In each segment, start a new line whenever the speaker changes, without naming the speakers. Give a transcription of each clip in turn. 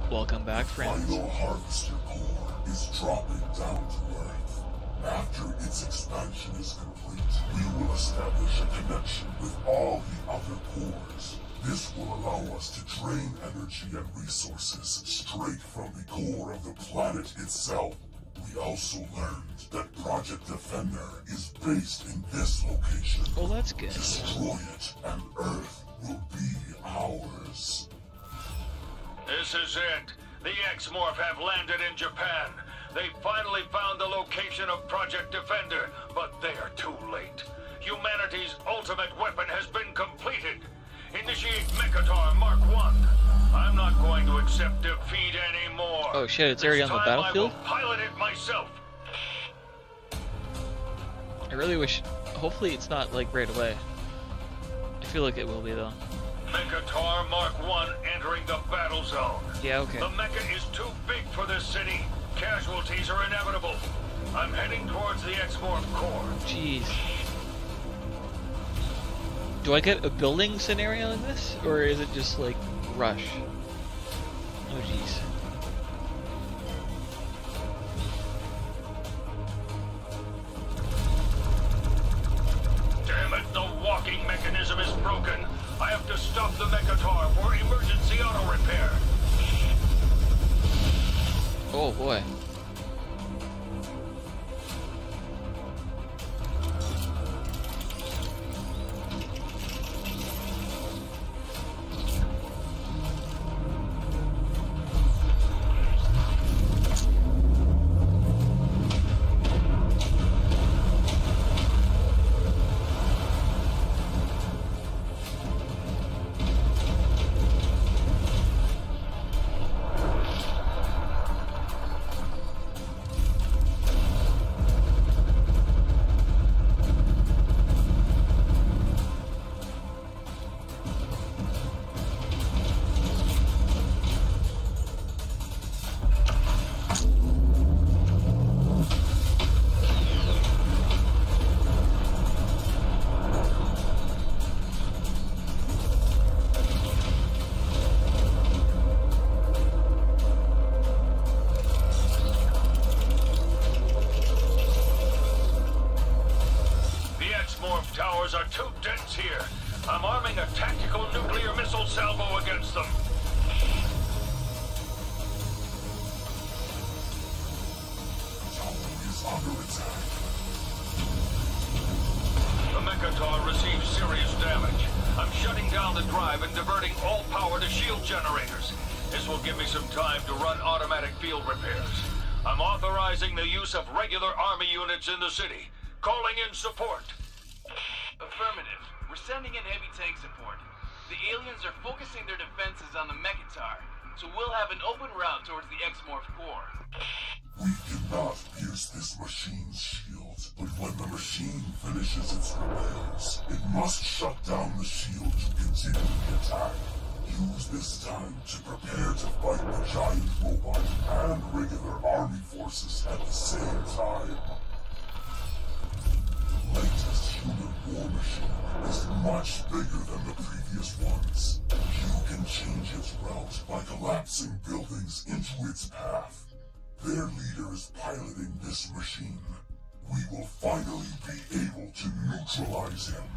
Welcome back,
The
friends.
final harvester core is dropping down to Earth. After its expansion is complete, we will establish a connection with all the other cores. This will allow us to drain energy and resources straight from the core of the planet itself. We also learned that Project Defender is based in this location.
Well, that's good.
Destroy it, and Earth will be ours.
This is it. The X-Morph have landed in Japan. They finally found the location of Project Defender, but they are too late. Humanity's ultimate weapon has been completed. Initiate Mechatar Mark 1. I'm not going to accept defeat anymore.
Oh shit, it's already on the battlefield?
I will pilot it myself.
I really wish... Hopefully it's not, like, right away. I feel like it will be, though.
Mechatar Mark 1 entering the battle zone.
Yeah, okay.
The mecha is too big for this city. Casualties are inevitable. I'm heading towards the X-Morph core.
Jeez. Do I get a building scenario in this? Or is it just, like, rush? Oh, jeez.
Damn it, the walking mechanism is broken. I have to stop the Mechatar for emergency auto repair.
Oh, boy.
Towers are too dense here. I'm arming a tactical nuclear missile salvo against them.
Tower is under attack.
The Mechatar receives serious damage. I'm shutting down the drive and diverting all power to shield generators. This will give me some time to run automatic field repairs. I'm authorizing the use of regular army units in the city. Calling in support.
Affirmative. We're sending in heavy tank support. The aliens are focusing their defenses on the Mechatar, so we'll have an open route towards the X-Morph core.
We cannot pierce this machine's shield, but when the machine finishes its repairs, it must shut down the shield to continue the attack. Use this time to prepare to fight the giant robot and regular army forces at the same time. The latest human war machine is much bigger than the previous ones. You can change its route by collapsing buildings into its path. Their leader is piloting this machine. We will finally be able to neutralize him.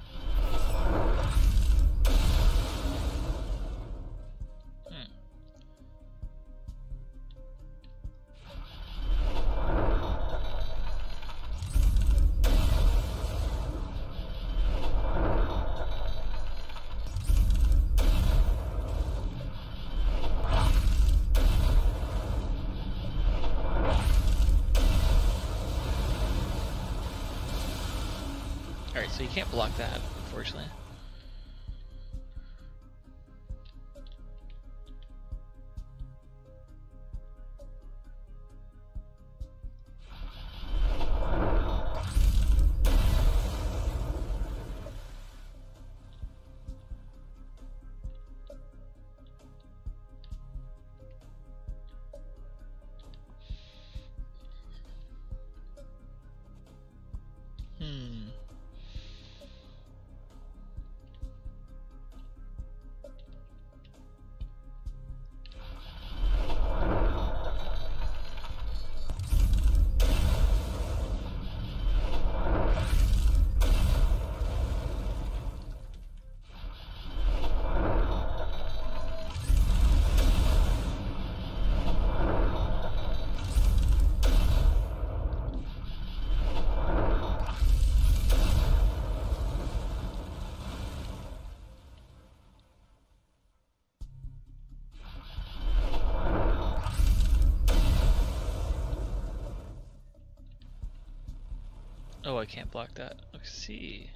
Alright, so you can't block that, unfortunately. Oh, I can't block that. Let's see.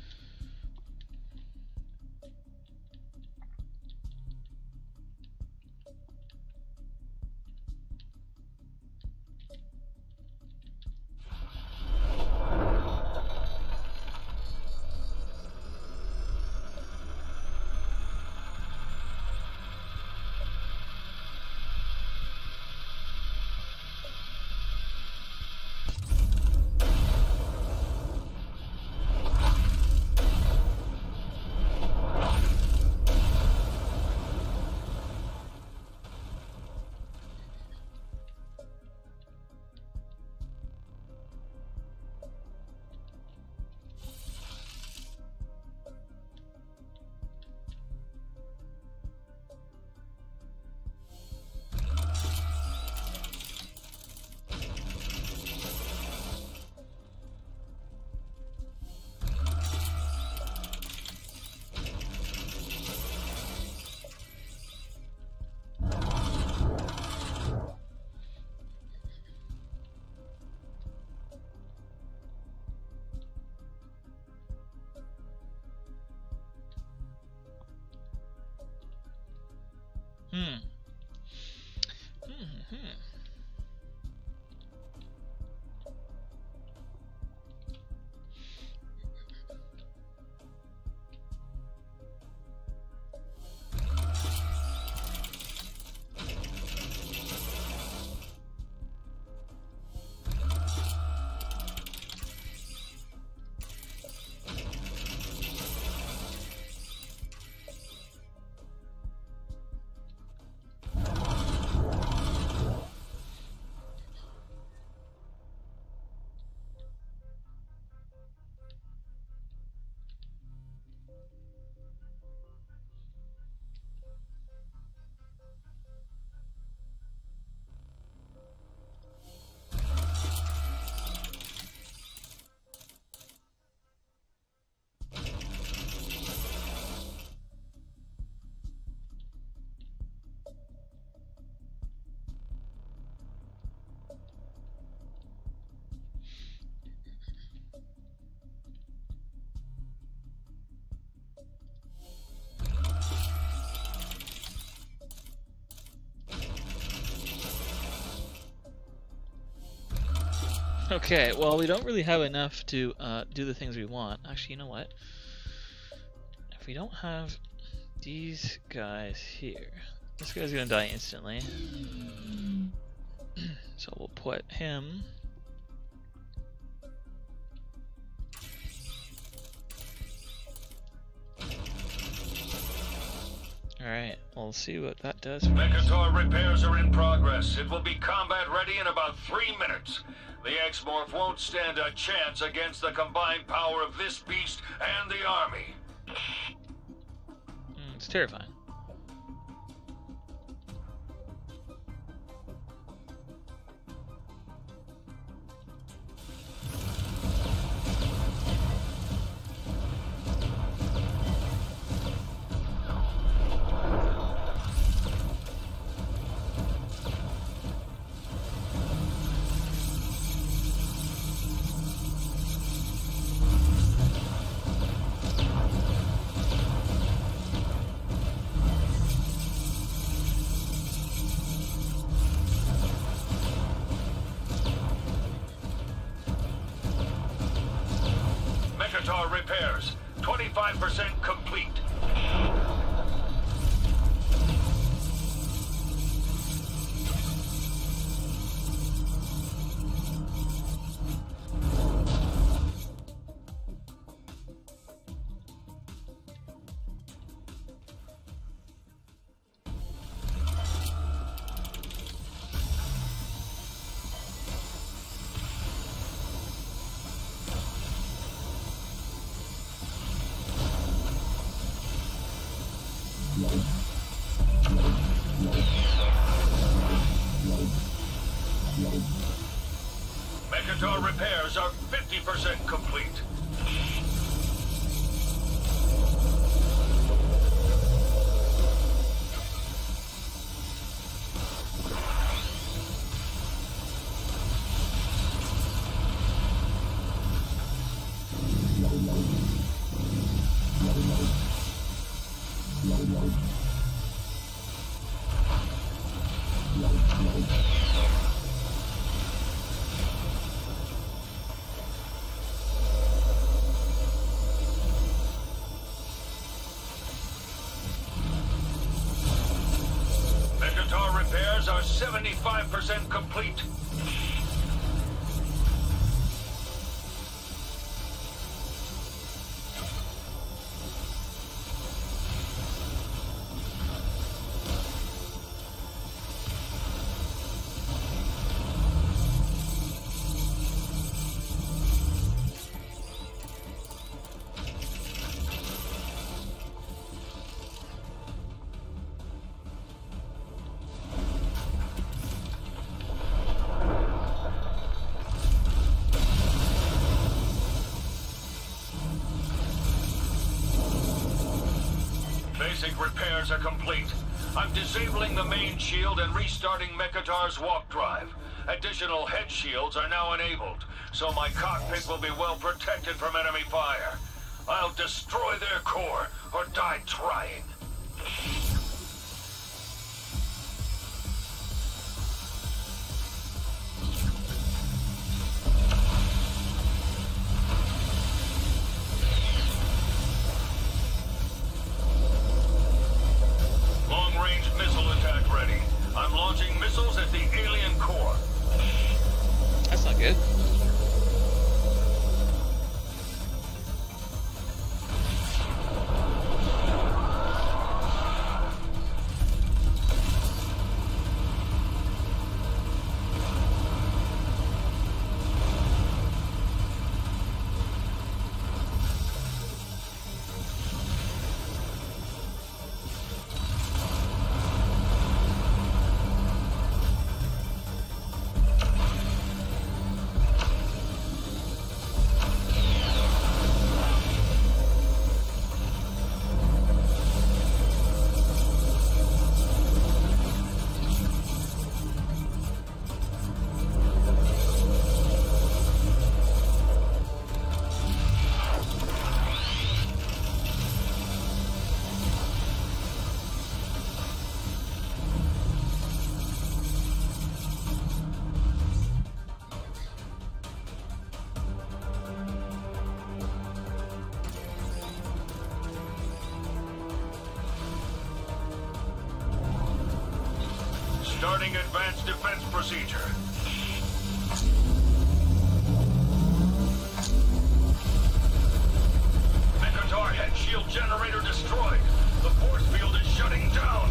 Okay, well, we don't really have enough to do the things we want. Actually, you know what? If we don't have these guys here, this guy's gonna die instantly. So we'll put him. Alright, we'll see what that does.
Mechator repairs are in progress. It will be combat ready in about 3 minutes. The X-Morph won't stand a chance against the combined power of this beast and the army.
It's terrifying.
Mechator repairs, 25% complete. Mechator repairs are 50% complete. Mechatar repairs are 75% complete. Basic repairs are complete. I'm disabling the main shield and restarting Mechatar's walk drive. Additional head shields are now enabled, so my cockpit will be well protected from enemy fire. I'll destroy their core or die trying. Long-range missile attack ready. I'm launching missiles at the alien core.
That's not good.
Starting advanced defense procedure. Mechatar head shield generator destroyed. The force field is shutting down.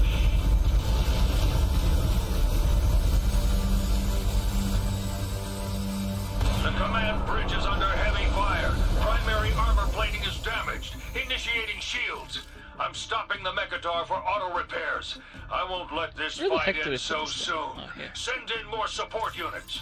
The command bridge is under heavy fire. Primary armor plating is damaged. Initiating shields. I'm stopping the Mechatar for auto repairs. I won't let this
Where the
fight
heck do
end
I
so
put this
soon.
stuff? Oh, here.
Send in more support units.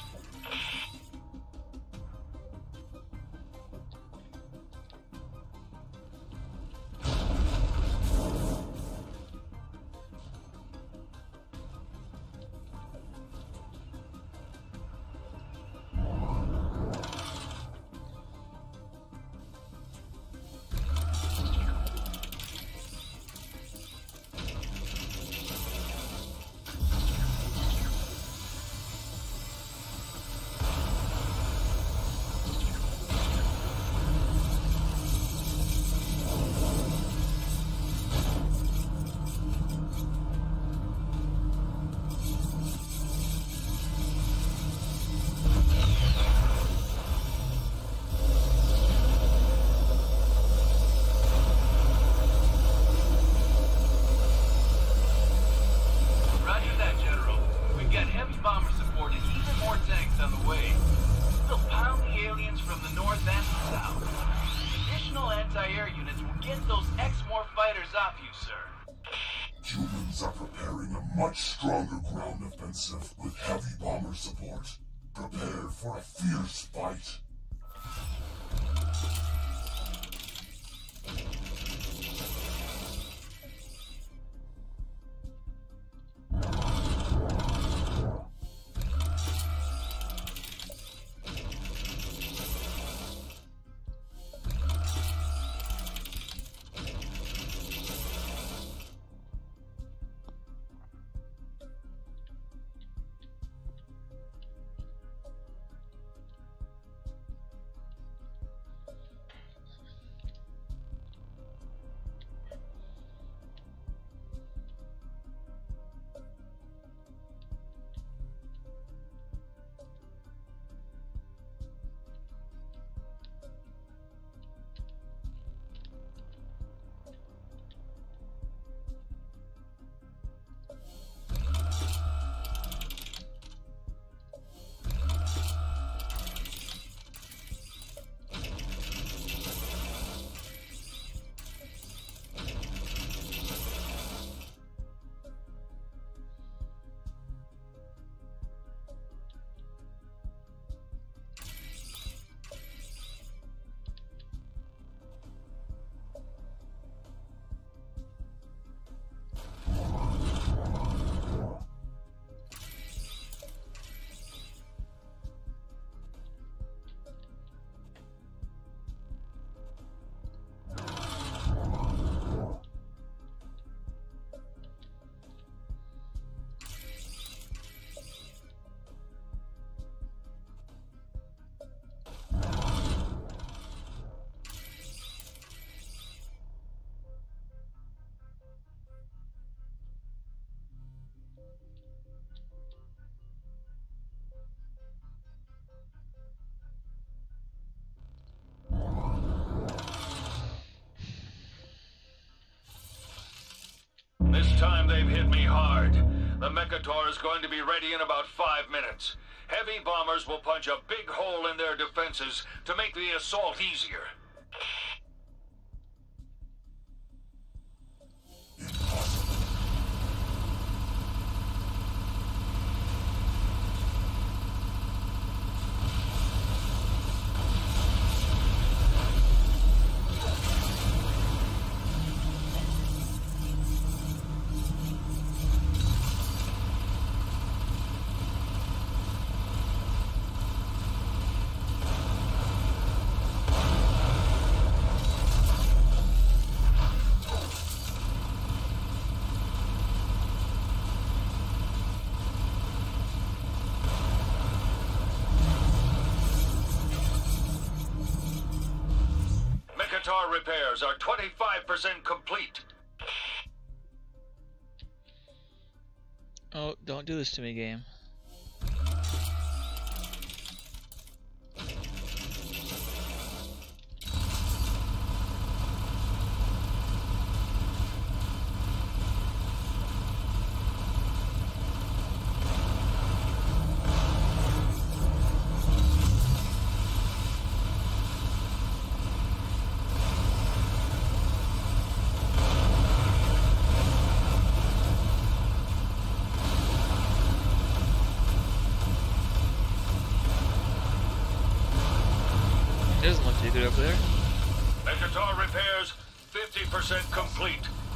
Roger that, General. We've got heavy bomber support and even more tanks on the way. We'll pound the aliens from the north and the south. Additional anti-air units will get those X-Morph fighters off you, sir.
Humans are preparing a much stronger ground offensive with heavy bomber support. Prepare for a fierce fight.
they've hit me hard. The Mechator is going to be ready in about 5 minutes. Heavy bombers will punch a big hole in their defenses to make the assault easier. Mechator repairs are 25% complete.
Oh, don't do this to me, game. It doesn't look too good over there.
Mechator repairs 50% complete.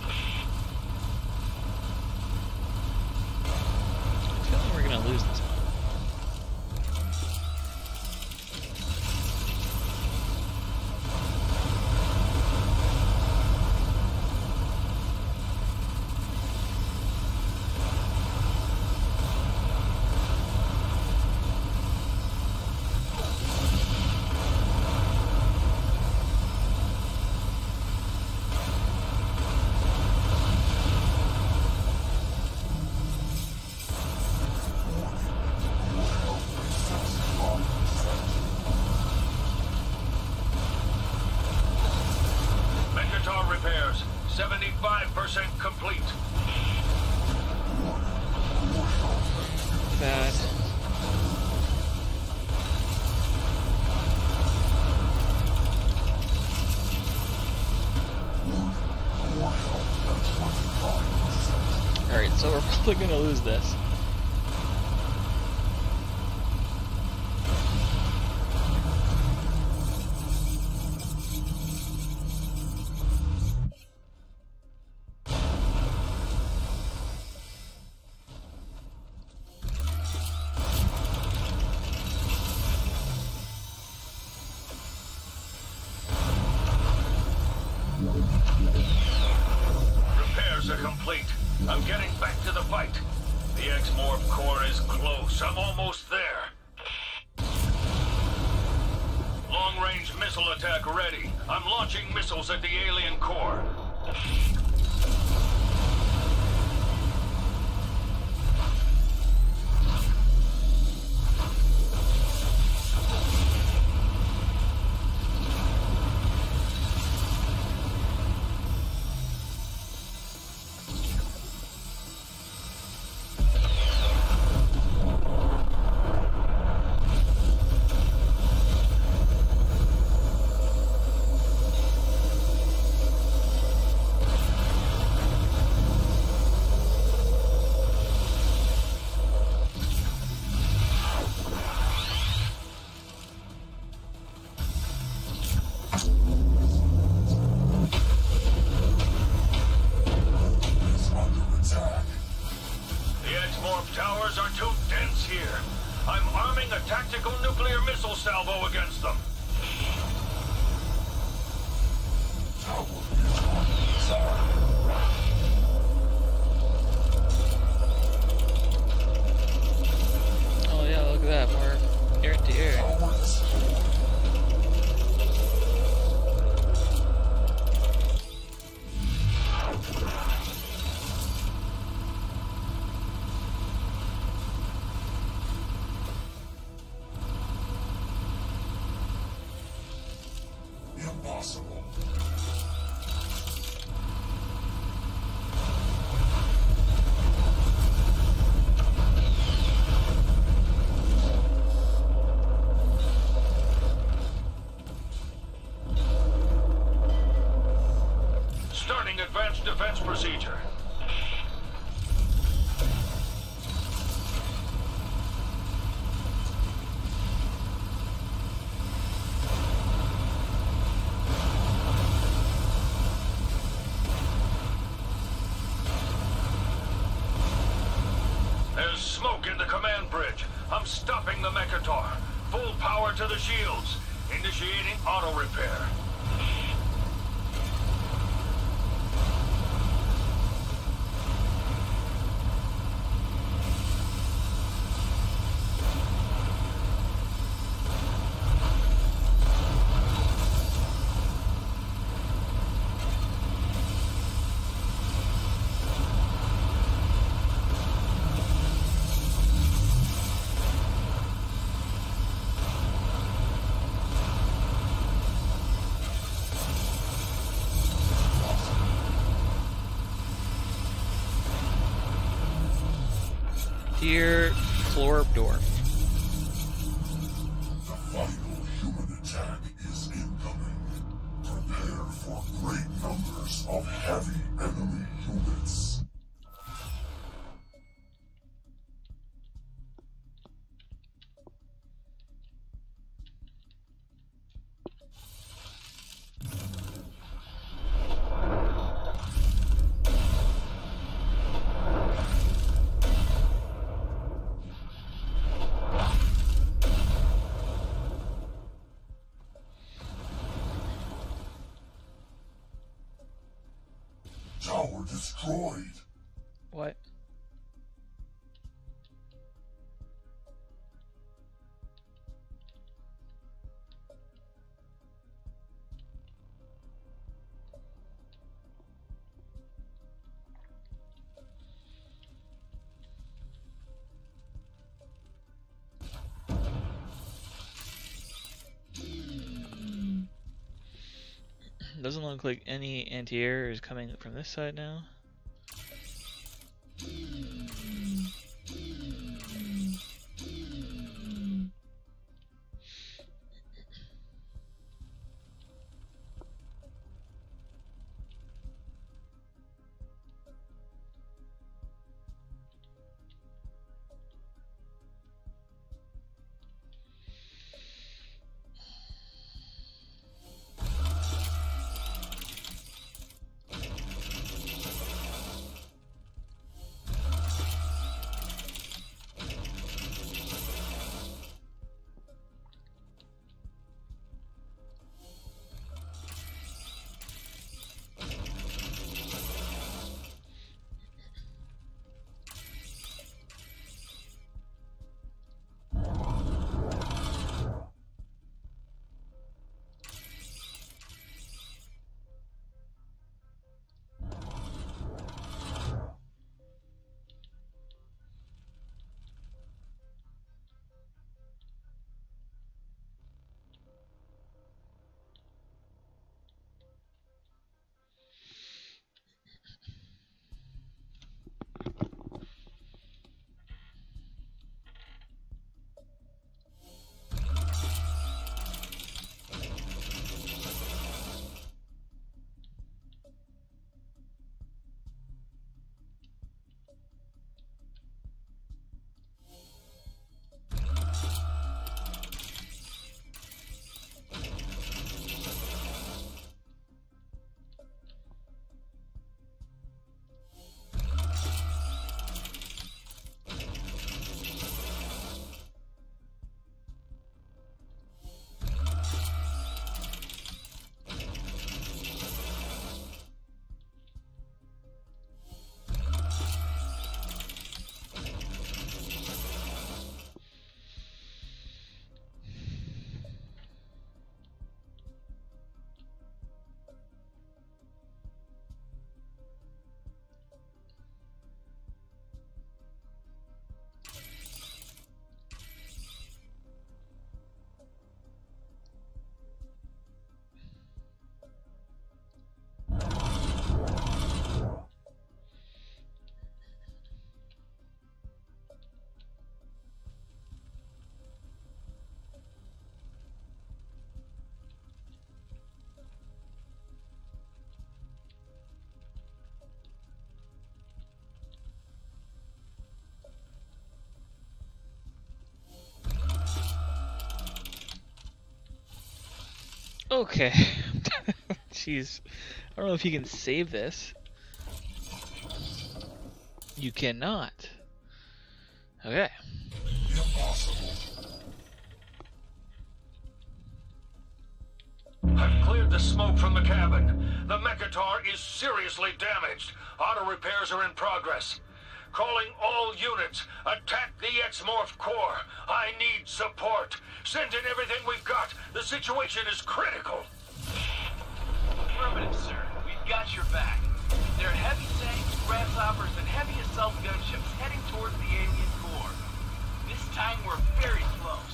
I feel like we're gonna lose this one.
Mechator repairs 75% complete.
Bad. Alright, so we're probably gonna lose this.
Repairs are complete. I'm getting back to the fight. The X-Morph core is close. I'm almost there. Long-range missile attack ready. I'm launching missiles at the alien core. Towers are too dense here. I'm arming a tactical nuclear missile salvo against them.
Oh yeah, look at that, more air to air.
Impossible.
smoke in the command bridge. I'm stopping the Mechator. Full power to the shields. Initiating auto repair.
Dear Florpdorf.
The final human attack is incoming. Prepare for great numbers of heavy enemy units. Tower destroyed.
What? Doesn't look like any anti-air is coming from this side now. Okay. Jeez. I don't know if you can save this. You cannot. Okay.
Impossible.
I've cleared the smoke from the cabin. The Mechatar is seriously damaged. Auto repairs are in progress. Calling all units. Attack the X-Morph core. I need support. Send in everything we've got. The situation is critical.
Affirmative, sir. We've got your back. There are heavy tanks, grasshoppers, and heavy assault gunships heading towards the alien core. This time we're very close.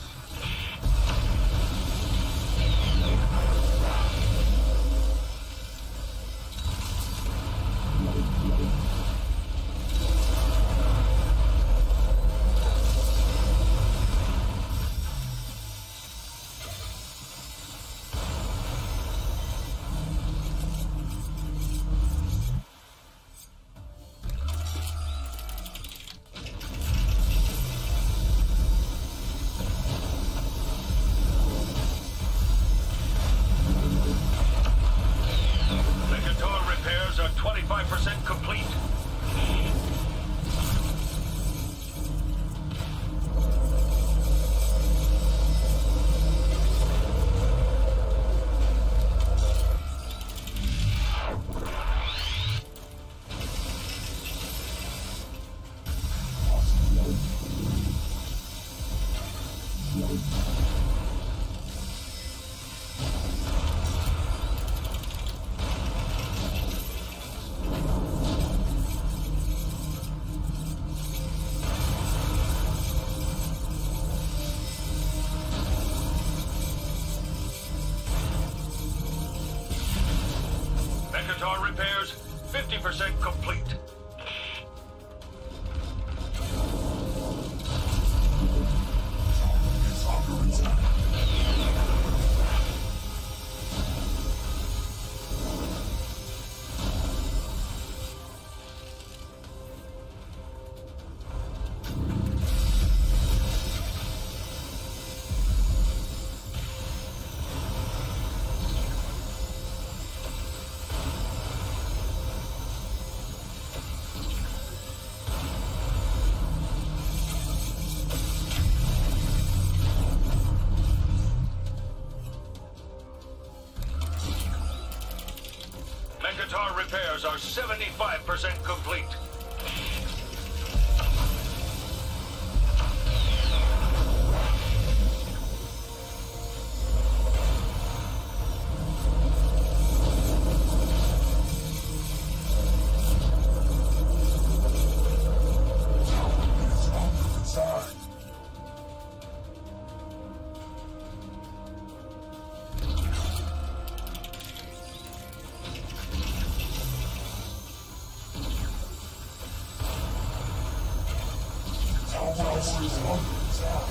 Mechatar repairs are 25% complete. Mechatar repairs 50% complete.
It's under attack.
Mechatar repairs are 75% complete.
It's under attack. Tower is under attack.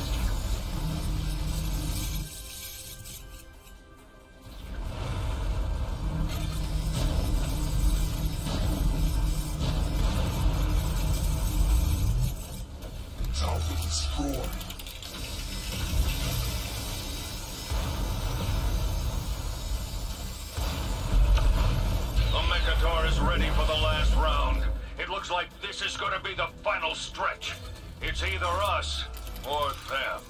Tower destroyed.
The Mechatar is ready for the last round. It looks like this is going to be the final stretch. It's either us or them.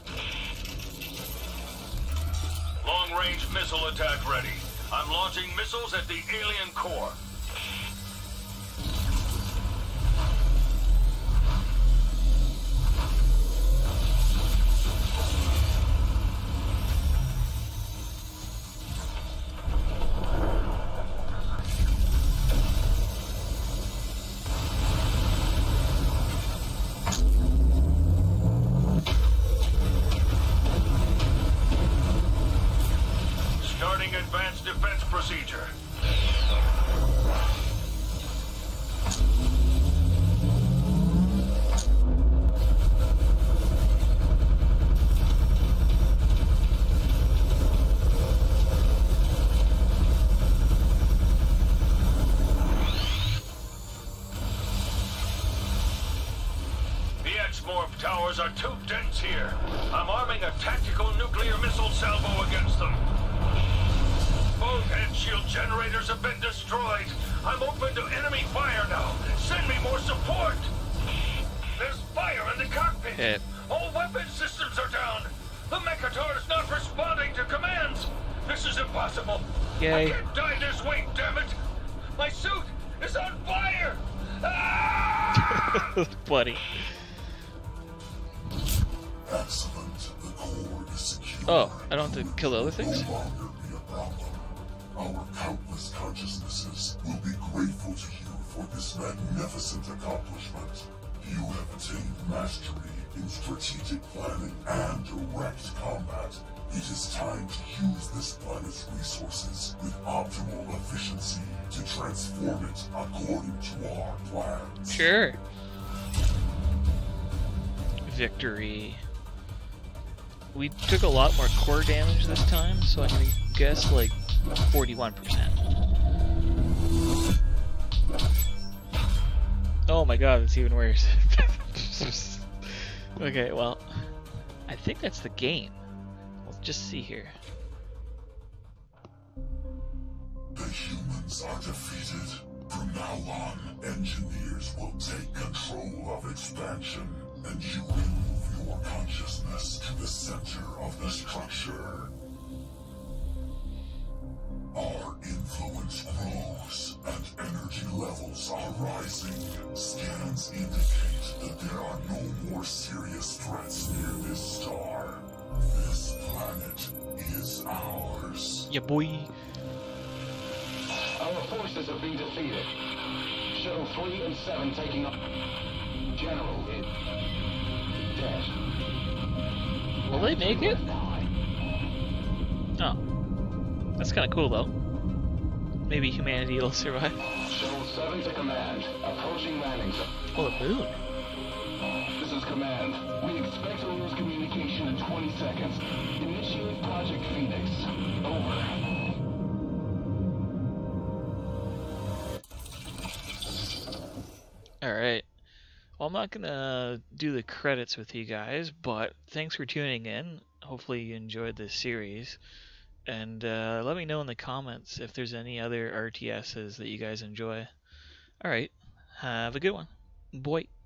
Long-range missile attack ready. I'm launching missiles at the alien core. Starting advanced defense procedure. The X-Morph towers are too dense here. I'm arming a tactical nuclear missile salvo against them. Both head shield generators have been destroyed. I'm open to enemy fire now. Send me more support. There's fire in the cockpit.
Okay.
All weapon systems are down. The Mechator is not responding to commands. This is impossible.
Yay.
I can't die this way, damn it. My suit is on fire. Ah!
Buddy.
Excellent. The core is secure.
Oh, I don't have to kill the other things?
No longer be a problem. Our countless consciousnesses will be grateful to you for this magnificent accomplishment. You have attained mastery in strategic planning and direct combat. It is time to use this planet's resources with optimal efficiency to transform it according to our plans.
Sure. Victory. We took a lot more core damage this time, so I'm gonna guess like 41%. Oh my god, it's even worse. Okay, well, I think that's the game. Let's just see here.
The humans are defeated. From now on, engineers will take control of expansion, and you will move your consciousness to the center of the structure. Our influence grows, and energy levels are rising. Scans indicate that there are no more serious threats near this star. This planet is ours.
Yeah, boy.
Our forces have been defeated. Shuttle 3 and 7 taking up. General is dead.
Will they make it? Oh. That's kind of cool, though. Maybe humanity will survive.
Shuttle 7 to command. Approaching landing zone.
Oh, the moon.
This is command. We expect to lose communication in 20 seconds. Initiate Project Phoenix. Over.
Alright. Well, I'm not gonna do the credits with you guys, but thanks for tuning in. Hopefully you enjoyed this series. And let me know in the comments if there's any other RTSs that you guys enjoy. Alright, have a good one. Boy.